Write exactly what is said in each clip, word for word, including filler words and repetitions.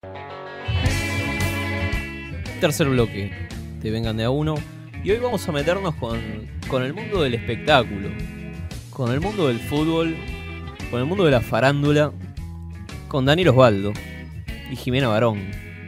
Tercer bloque, te vengan de a uno. Y hoy vamos a meternos con, con el mundo del espectáculo, con el mundo del fútbol, con el mundo de la farándula, con Daniel Osvaldo y Jimena Barón,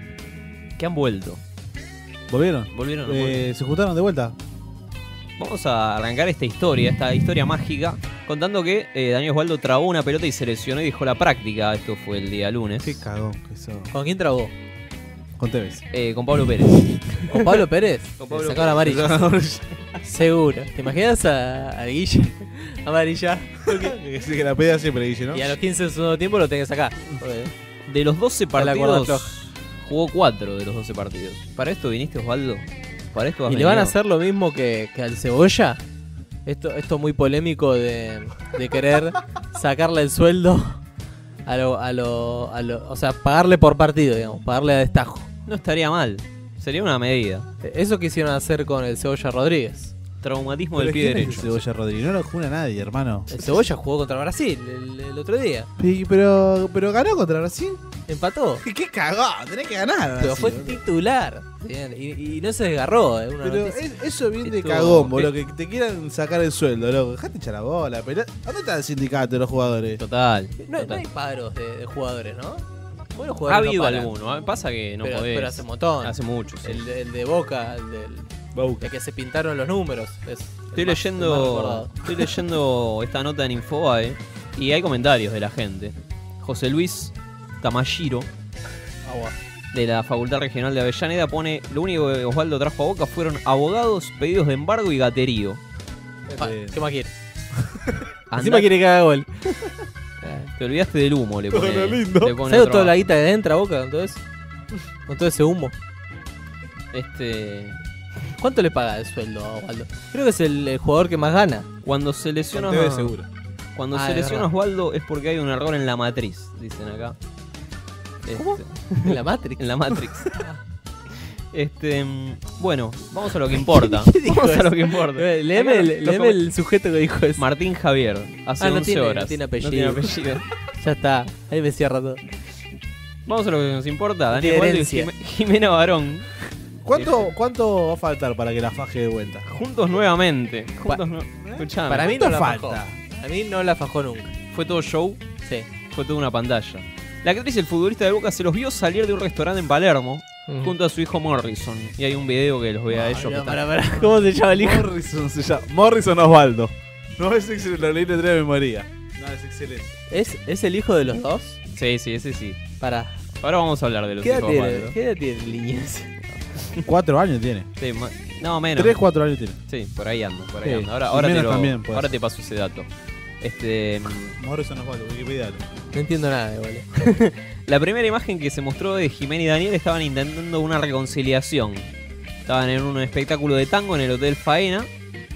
que han vuelto. ¿Volvieron? ¿Volvieron? Eh, ¿Se juntaron de vuelta? Vamos a arrancar esta historia, esta historia mágica, contando que eh, Daniel Osvaldo trabó una pelota y se lesionó y dejó la práctica. Esto fue el día lunes. Qué cagón que sos. ¿Con quién trabó? Con Tevez. Eh, con Pablo Pérez. ¿Con Pablo Pérez? Con Pablo Sacó la amarilla. Pérez. Seguro. ¿Te imaginas a, a Guille? Amarilla. Que sí, que la pedía siempre, Guille, ¿no? Y a los quince del segundo tiempo lo tenés acá. De los doce Está la cuerda partidos, floja. jugó cuatro de los doce partidos. ¿Para esto viniste, Osvaldo? ¿Para esto has ¿Y le van a venido? hacer lo mismo que, que al Cebolla? Esto, esto muy polémico de, de querer sacarle el sueldo a lo, a lo, a lo... O sea, pagarle por partido, digamos. Pagarle a destajo. No estaría mal. Sería una medida. Eso quisieron hacer con el Cebolla Rodríguez. Traumatismo Pero del pie ¿quién es derecho. Cebolla Rodríguez? No lo jura nadie, hermano. El Cebolla jugó contra Brasil el, el otro día. Y- Pero, pero ganó contra Brasil. Empató. ¿Qué, qué cagón? Tenés que ganar. Pero Brasil, fue boludo. titular. Bien, Y, y no se desgarró. eh, una Pero noticia. es- eso viene de Estuvo- cagón, boludo. Que te quieran sacar el sueldo, loco. Dejate echar la bola. Pero, ¿dónde está el sindicato de los jugadores? Total. No, no total. hay paros de, de jugadores, ¿no? Buenos Ha jugadores habido no paran. alguno. ¿eh? Pasa que no pero, podés. pero hace un montón. Hace mucho, sí. El, de- el de Boca, el del Bauca. el que se pintaron los números. Es Estoy el más- el más leyendo recordado. estoy leyendo esta nota en Infobae y hay comentarios de la gente. José Luis Tamashiro, Agua. de la Facultad Regional de Avellaneda, pone: lo único que Osvaldo trajo a Boca fueron abogados, pedidos de embargo y gaterío. Ah, Eh, ¿Qué más quiere? Andá- Encima quiere que haga gol. Te olvidaste del humo, le pone. Bueno, lindo. le pone ¿Sabes otro toda la abajo. guita que entra a Boca con todo eso? Con todo ese humo. Este, ¿Cuánto le paga el sueldo a Osvaldo? Creo que es el, el jugador que más gana. cuando se lesiona Con Tevez seguro. Cuando Ah, se es lesiona verdad. Osvaldo es porque hay un error en la matriz, dicen acá. ¿Cómo? Este, En la Matrix. en la Matrix. Este, mm, bueno, vamos a lo que importa. ¿Qué dijo Vamos a eso? lo que importa. Eh, Léeme, Acá el, los léeme com- el sujeto que dijo eso. Martín Javier, hace Ah, no once tiene- no horas. tiene No apellido. tiene apellido. Ya está. Ahí me cierra todo. Vamos a lo que nos importa. No Daniel tiene Osvaldo y herencia. Jime- Jimena Barón, ¿Cuánto, ¿Cuánto va a faltar para que la faje de vuelta? juntos nuevamente. Juntos nu- Escuchame, Para mí no la ¿Cuánto fajó. falta? A mí no la fajó nunca. fue todo show, Sí. fue toda una pantalla. La actriz y el futbolista de Boca se los vio salir de un restaurante en Palermo junto a su hijo Morrison. Y hay un video que los ve a ellos. que No, están- para, para. ¿Cómo se llama el hijo? Morrison se llama. Morrison Osvaldo. No es excelente, lo leí de tres de memoria. No, es excelente. ¿Es, ¿Es el hijo de los dos? Sí, sí, ese sí. Para. Ahora vamos a hablar de los ¿Qué edad hijos tiene? Osvaldo. ¿Qué edad tiene Liñez? Cuatro años tiene. Sí, ma- no, menos. Tres, cuatro años tiene. Sí, por ahí ando, por ahí Sí, ando. Ahora, y ahora, te, menos lo- también, pues. ahora te paso ese dato. Este, mm, Morrison Osvaldo, Wikipedia. No entiendo nada, igual. la primera imagen que se mostró de Jimena y Daniel estaban intentando una reconciliación. Estaban en un espectáculo de tango en el Hotel Faena.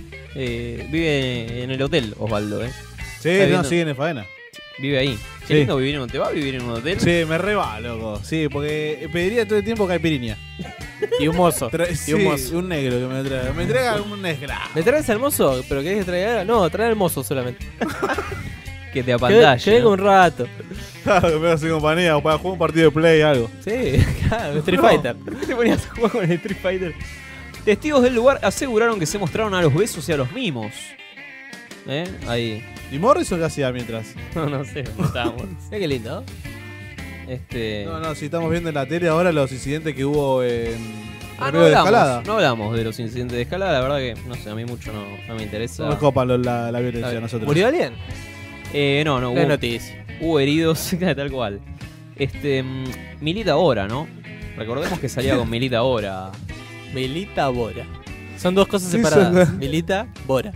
Eh, vive en el hotel, Osvaldo, ¿eh? Sí, Está no, viendo. siguen en faena. Vive ahí. Qué Sí. lindo vivir en un hotel. ¿Va a vivir en un hotel? Sí, me reba, loco. Sí, porque pediría todo el tiempo caipirinha. Y un mozo. Tra- Y sí, un mozo. un negro que me traiga. Me entrega un negro. ¿Me traes al mozo? ¿Pero querés que traiga? No, trae al mozo solamente. Que te Que, apantalle. que venga ¿no? un rato. Claro, que me hace compañía o para jugar un partido de play algo. Sí, claro, Street No. Fighter. ¿Por qué te ponías a jugar con el Street Fighter? Testigos del lugar aseguraron que se mostraron a los besos y a los mimos. ¿Eh? Ahí. ¿Y Morrison qué hacía mientras? No, no sé, no estábamos. Mira qué lindo, ¿no? Este. No, no, si estamos viendo en la tele ahora los incidentes que hubo en Ah, el no río de hablamos, escalada. no hablamos de los incidentes de escalada, la verdad que, no sé, a mí mucho no, no me interesa. No nos copan lo- la, la violencia Está a nosotros. ¿Murió alguien? Eh, no, no, No es hubo, noticia. hubo heridos, tal cual. Este, mm, Milita ahora, ¿no? Recordemos que salía con Milita ahora. Milita Bora. Son dos cosas Sí, separadas. son- Milita Bora.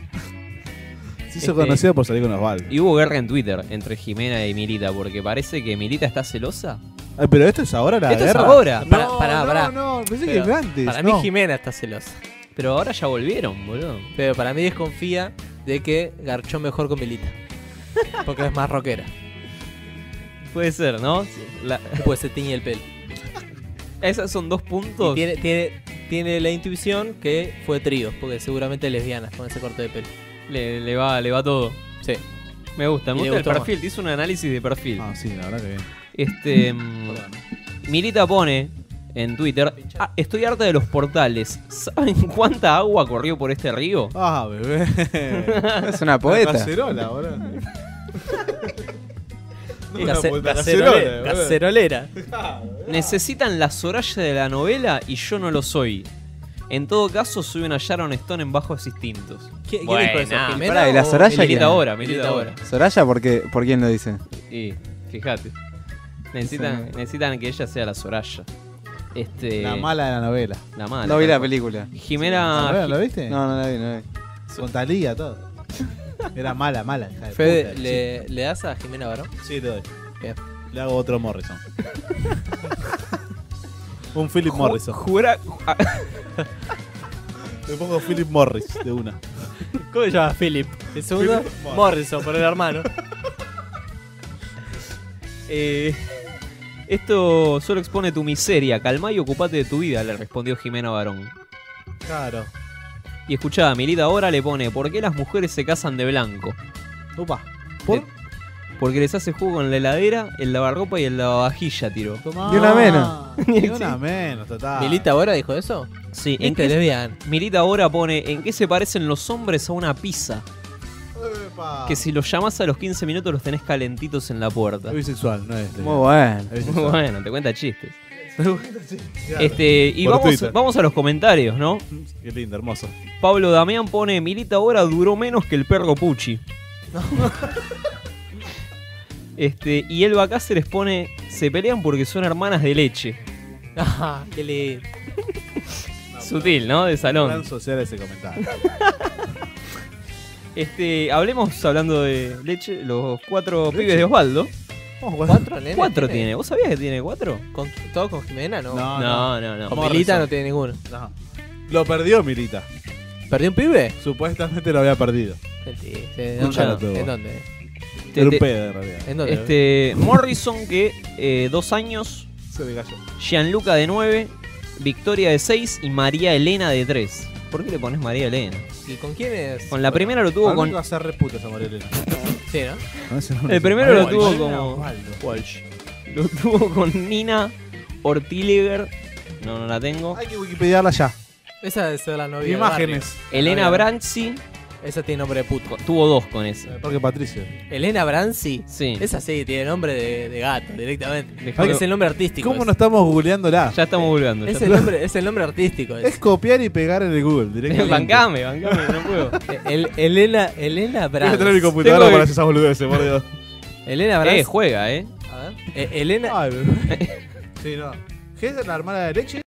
Se hizo Este- conocido por salir con Osvaldo. Y hubo guerra en Twitter entre Jimena y Milita, porque parece que Milita está celosa. Ay, pero esto es ahora la Esto es guerra. ahora. No, Pará, pará, no, pará. no, pensé Pero que antes. Para no. mí Jimena está celosa. Pero ahora ya volvieron, boludo. Pero para mí desconfía de que garchó mejor con Milita. Porque es más rockera. Puede ser, ¿no? La- Después se tiñe el pelo. esos son dos Y puntos. tiene, tiene, tiene la intuición que fue trío, porque seguramente es lesbiana con ese corte de pelo. Le, le va, le va todo. Sí. Me gusta, me Y le gusta el gustó perfil. Te hizo un análisis de perfil. Ah, sí, la verdad que bien. Este. mm, Milita pone en Twitter: "Ah, estoy harta de los portales. ¿Saben cuánta agua corrió por este río?" Ah, bebé. Es una poeta. Cacerola, boludo. No, una Case- poeta, cacerole- cacerola, boludo. cacerolera. Necesitan la Soraya de la novela y yo no lo soy. En todo caso, soy una Sharon Stone en bajos instintos. ¿Qué, ¿Quién Bueno, dijo eso? nah. ¿Jimena Pará, ¿y la o- Soraya Milita quién? ahora, Milita milita ahora. Soraya, ¿por, qué? ¿Por quién lo dice? Y fíjate. Necesitan, Sí. necesitan que ella sea la Soraya. Este, La mala de la novela. La mala. No vi la tal cual. película. ¿La Jimena. novela ¿Lo viste? No, no la vi, no la vi. Con Talía, todo. Era mala, mala. hija de Fede, puta. ¿le, ¿le das a Jimena Barón? Sí, sí, te doy. Bien. Le hago otro Morrison. Un Philip Morrison. Jura- ah, Le pongo Philip Morris de una. ¿Cómo se llama Philip? El segundo, Philip Morris. Morrison, por el hermano. eh, esto solo expone tu miseria. Calma y ocupate de tu vida, le respondió Jimena Barón. Claro. Y escuchá, Milita ahora le pone: ¿por qué las mujeres se casan de blanco? Upa. ¿Por? Eh, Porque les hace jugo en la heladera, el lavarropa y el lavavajilla, tiró. Tomá. Ni una menos. Ni una menos, total. ¿Milita ahora dijo eso? Sí, ¿en Este qué, lesbian. Milita ahora pone: ¿en qué se parecen los hombres a una pizza? Epa. Que si los llamás a los quince minutos los tenés calentitos en la puerta. Es bisexual, no es. Muy bueno. Es bisexual. Bueno, te cuenta chistes. Claro. Este, y Por vamos, Twitter. vamos a los comentarios, ¿no? Qué lindo, hermoso. Pablo Damián pone: Milita ahora duró menos que el perro Pucci. Este, y Elba Cáceres pone: se pelean porque son hermanas de leche. Ah, qué lindo. Sutil, ¿no? De Gran salón. social ese comentario. Este, hablemos hablando de leche, los cuatro pibes de Osvaldo. Vamos, Juan. ¿Cuatro, nene? Cuatro tiene. ¿Vos sabías que tiene cuatro? ¿Con, ¿Todo con Jimena? No. No, No, no, no. Con Morrison. Milita no tiene ninguno. No. Lo perdió Milita. ¿Perdió un pibe? Supuestamente lo había perdido. Mentira. Sí, ¿en Escuchalo dónde? todo. ¿En dónde? Te- Era un te- pedo en realidad. ¿En dónde? Este, Morrison, que eh, dos años. Se me cayó. Gianluca de nueve. Victoria de seis. Y María Elena de tres. ¿Por qué le pones María Elena? ¿Y con quién es? Con la primera lo tuvo Para mí con. va a ser re puta esa María Elena. Sí, ¿no? No, ese nombre El es- primero lo María tuvo Elena como- Osvaldo. Walsh. Lo tuvo con Nina Ortiliger. No, no la tengo. Hay que wikipediarla ya. Esa debe ser la novia. del Imágenes. Elena novia. Branzi. barrio. Esa tiene nombre de puto. Tuvo dos con esa. Porque Patricio. Elena Branzi. Sí. Esa sí tiene nombre de, de gato directamente. Dejame- Es el nombre artístico. ¿Cómo es. no estamos googleándola? Ya estamos volviendo. Es el nombre, es el nombre artístico. Es Es. copiar y pegar en el Google directamente. Bancame, bancame, no puedo. El, Elena, Elena Voy a tener mi Branzi. computadora Tengo para que- hacer esas boludeces, por Dios. Elena Branzi. Eh, juega, eh. A ver. Eh, Elena. Ay, bebé. Sí, no. ¿Qué es la hermana de leche?